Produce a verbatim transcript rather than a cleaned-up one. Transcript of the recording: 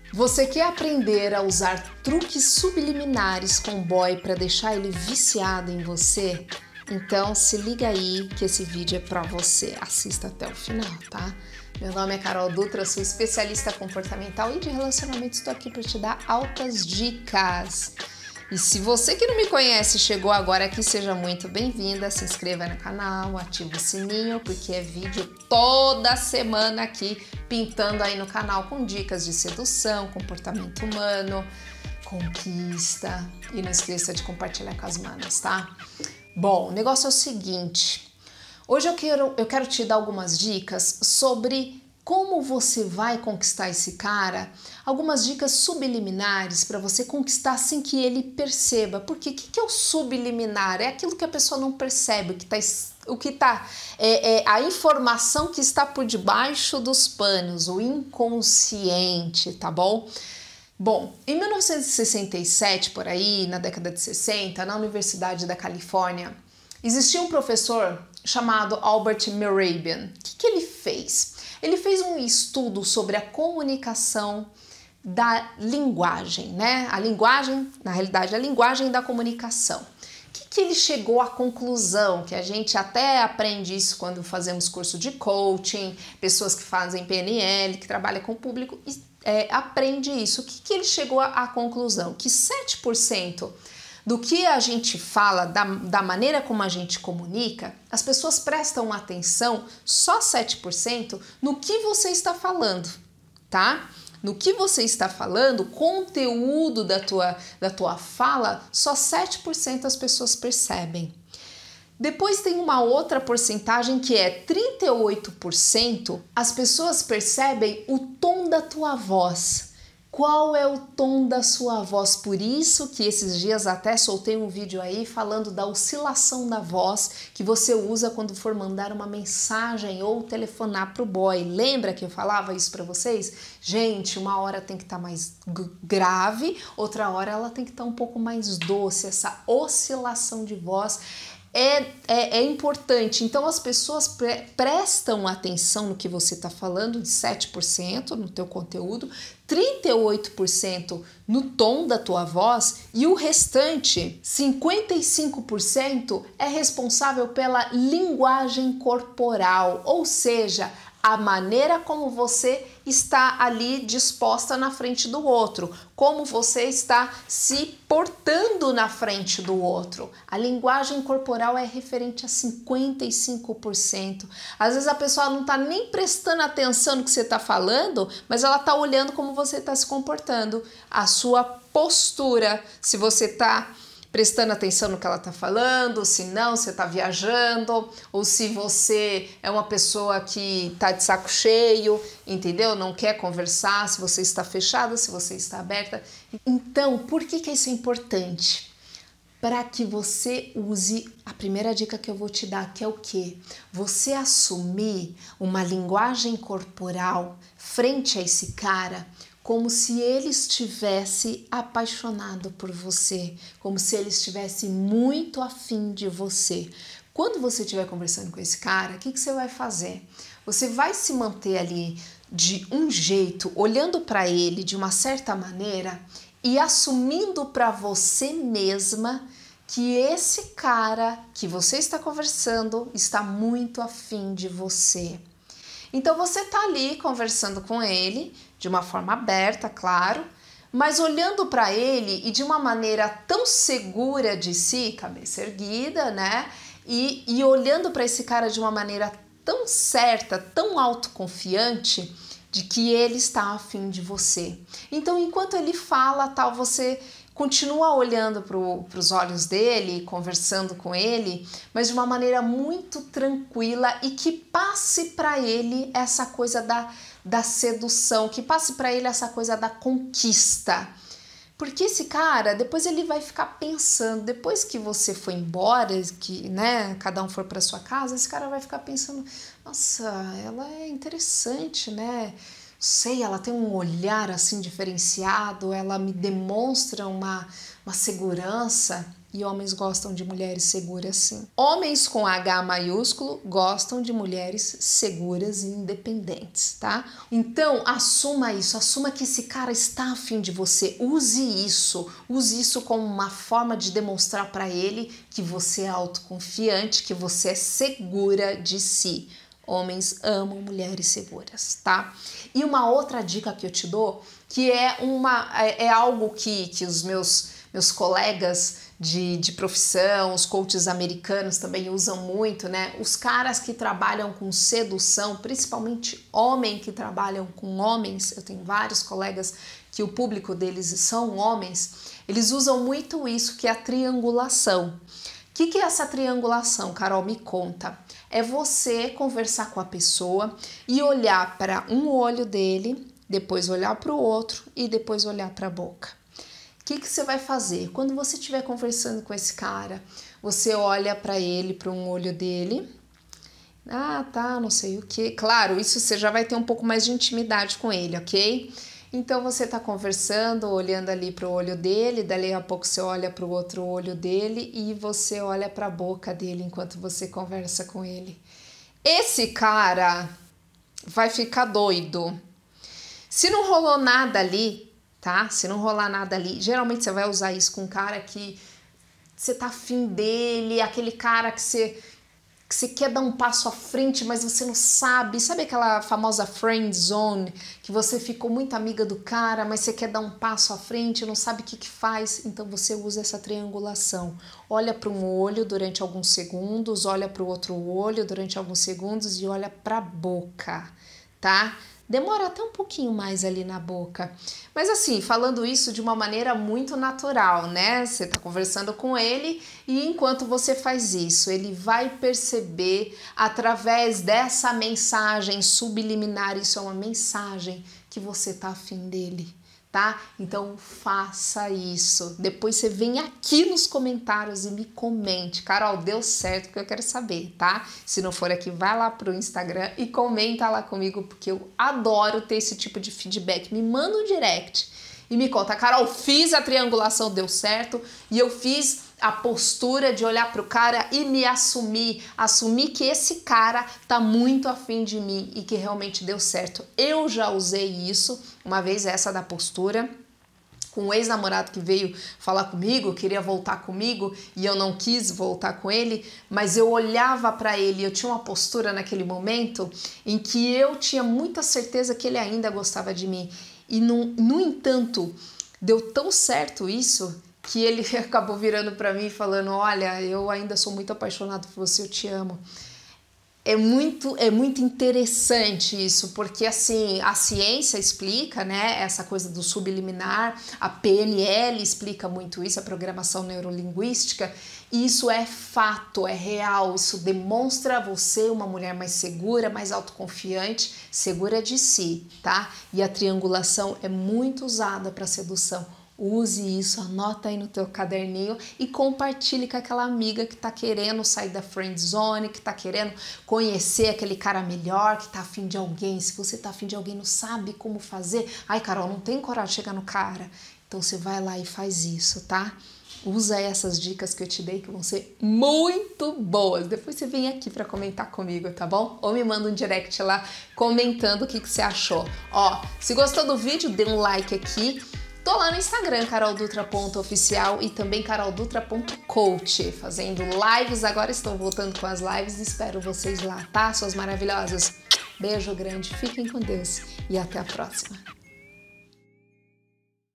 Você quer aprender a usar truques subliminares com o boy para deixar ele viciado em você? Então se liga aí que esse vídeo é para você. Assista até o final, tá? Meu nome é Carol Dutra, sou especialista comportamental e de relacionamento. Estou aqui para te dar altas dicas. E se você que não me conhece chegou agora aqui, seja muito bem-vinda. Se inscreva no canal, ativa o sininho, porque é vídeo toda semana aqui pintando aí no canal com dicas de sedução, comportamento humano, conquista. E não esqueça de compartilhar com as manas, tá? Bom, o negócio é o seguinte. Hoje eu quero, eu quero te dar algumas dicas sobre como você vai conquistar esse cara, algumas dicas subliminares para você conquistar sem que ele perceba. Porque o que, que é o subliminar? É aquilo que a pessoa não percebe, o que tá, o que tá é, é a informação que está por debaixo dos panos, o inconsciente, tá bom? Bom, em mil novecentos e sessenta e sete, por aí, na década de sessenta, na Universidade da Califórnia, existia um professor chamado Albert Mehrabian. O que, que ele fez? Ele fez um estudo sobre a comunicação da linguagem, né? A linguagem, na realidade, a linguagem da comunicação. O que, que ele chegou à conclusão? Que a gente até aprende isso quando fazemos curso de coaching, pessoas que fazem P N L, que trabalham com o público, é, aprende isso. O que, que ele chegou à conclusão? Que sete por cento do que a gente fala, da, da maneira como a gente comunica, as pessoas prestam atenção, só sete por cento, no que você está falando, tá? No que você está falando, o conteúdo da tua, da tua fala, só sete por cento as pessoas percebem. Depois tem uma outra porcentagem que é trinta e oito por cento, as pessoas percebem o tom da tua voz. Qual é o tom da sua voz? Por isso que esses dias até soltei um vídeo aí falando da oscilação da voz que você usa quando for mandar uma mensagem ou telefonar pro boy. Lembra que eu falava isso para vocês? Gente, uma hora tem que estar tá mais grave, outra hora ela tem que estar tá um pouco mais doce. Essa oscilação de voz É, é, é importante. Então as pessoas pre prestam atenção no que você está falando, de sete por cento no teu conteúdo, trinta e oito por cento no tom da tua voz e o restante, cinquenta e cinco por cento, é responsável pela linguagem corporal, ou seja, a maneira como você está ali disposta na frente do outro, como você está se portando na frente do outro. A linguagem corporal é referente a cinquenta e cinco por cento. Às vezes a pessoa não está nem prestando atenção no que você está falando, mas ela está olhando como você está se comportando, a sua postura, se você está prestando atenção no que ela tá falando, se não, você tá viajando, ou se você é uma pessoa que tá de saco cheio, entendeu? Não quer conversar, se você está fechada, se você está aberta. Então, por que que isso é importante? Para que você use a primeira dica que eu vou te dar, que é o quê? Você assumir uma linguagem corporal frente a esse cara como se ele estivesse apaixonado por você, como se ele estivesse muito afim de você. Quando você estiver conversando com esse cara, o que que você vai fazer? Você vai se manter ali de um jeito, olhando para ele de uma certa maneira e assumindo para você mesma que esse cara que você está conversando está muito afim de você. Então você tá ali conversando com ele de uma forma aberta, claro, mas olhando para ele e de uma maneira tão segura de si, cabeça erguida, né? E, e olhando para esse cara de uma maneira tão certa, tão autoconfiante, de que ele está afim de você. Então, enquanto ele fala, tal, você continua olhando para os olhos dele, conversando com ele, mas de uma maneira muito tranquila e que passe para ele essa coisa da, da sedução, que passe para ele essa coisa da conquista. Porque esse cara, depois ele vai ficar pensando, depois que você foi embora, que, né, cada um for para sua casa, esse cara vai ficar pensando, nossa, ela é interessante, né? Sei, ela tem um olhar assim diferenciado, ela me demonstra uma, uma segurança. E homens gostam de mulheres seguras, sim. Homens com H maiúsculo gostam de mulheres seguras e independentes, tá? Então, assuma isso, assuma que esse cara está afim de você. Use isso, use isso como uma forma de demonstrar para ele que você é autoconfiante, que você é segura de si. Homens amam mulheres seguras, tá? E uma outra dica que eu te dou, que é, uma, é, é algo que, que os meus, meus colegas de, de profissão, os coaches americanos também usam muito, né? Os caras que trabalham com sedução, principalmente homens que trabalham com homens, eu tenho vários colegas que o público deles são homens, eles usam muito isso, que é a triangulação. O que, que é essa triangulação, Carol? Me conta. É você conversar com a pessoa e olhar para um olho dele, depois olhar para o outro e depois olhar para a boca. O que, que você vai fazer? Quando você estiver conversando com esse cara, você olha para ele, para um olho dele. Ah, tá, não sei o que. Claro, isso você já vai ter um pouco mais de intimidade com ele, ok? Então você tá conversando, olhando ali pro olho dele, dali a pouco você olha pro outro olho dele e você olha pra boca dele enquanto você conversa com ele. Esse cara vai ficar doido. Se não rolou nada ali, tá? Se não rolar nada ali, geralmente você vai usar isso com um cara que você tá afim dele, aquele cara que você... que você quer dar um passo à frente, mas você não sabe. Sabe aquela famosa friend zone, que você ficou muito amiga do cara, mas você quer dar um passo à frente, não sabe o que que faz? Então você usa essa triangulação. Olha para um olho durante alguns segundos, olha para o outro olho durante alguns segundos e olha para a boca, tá? Demora até um pouquinho mais ali na boca. Mas assim, falando isso de uma maneira muito natural, né? Você tá conversando com ele e enquanto você faz isso, ele vai perceber através dessa mensagem subliminar, isso é uma mensagem que você tá afim dele, tá? Então faça isso. Depois você vem aqui nos comentários e me comente. Carol, deu certo, que eu quero saber, tá? Se não for aqui, vai lá pro Instagram e comenta lá comigo, porque eu adoro ter esse tipo de feedback. Me manda um direct e me conta. Carol, fiz a triangulação, deu certo, e eu fiz a postura de olhar pro cara e me assumir, assumir que esse cara tá muito afim de mim e que realmente deu certo. Eu já usei isso, uma vez essa da postura, com um ex-namorado que veio falar comigo, queria voltar comigo e eu não quis voltar com ele, mas eu olhava para ele, eu tinha uma postura naquele momento em que eu tinha muita certeza que ele ainda gostava de mim. E no, no entanto, deu tão certo isso que ele acabou virando para mim e falando, olha, eu ainda sou muito apaixonado por você, eu te amo. É muito, é muito interessante isso, porque assim, a ciência explica, né, essa coisa do subliminar, a P N L explica muito isso, a programação neurolinguística, e isso é fato, é real, isso demonstra você uma mulher mais segura, mais autoconfiante, segura de si, tá? E a triangulação é muito usada para sedução. Use isso, anota aí no teu caderninho e compartilhe com aquela amiga que tá querendo sair da friend zone, que tá querendo conhecer aquele cara melhor, que tá afim de alguém. Se você tá afim de alguém, não sabe como fazer, ai Carol, não tem coragem de chegar no cara, então você vai lá e faz isso, tá? Usa essas dicas que eu te dei que vão ser muito boas. Depois você vem aqui para comentar comigo, tá bom? Ou me manda um direct lá comentando o que, que você achou. Ó, se gostou do vídeo, dê um like aqui. Tô lá no Instagram, carol dutra ponto oficial e também carol dutra ponto coach, fazendo lives. Agora estou voltando com as lives e espero vocês lá, tá? Suas maravilhosas. Beijo grande, fiquem com Deus e até a próxima.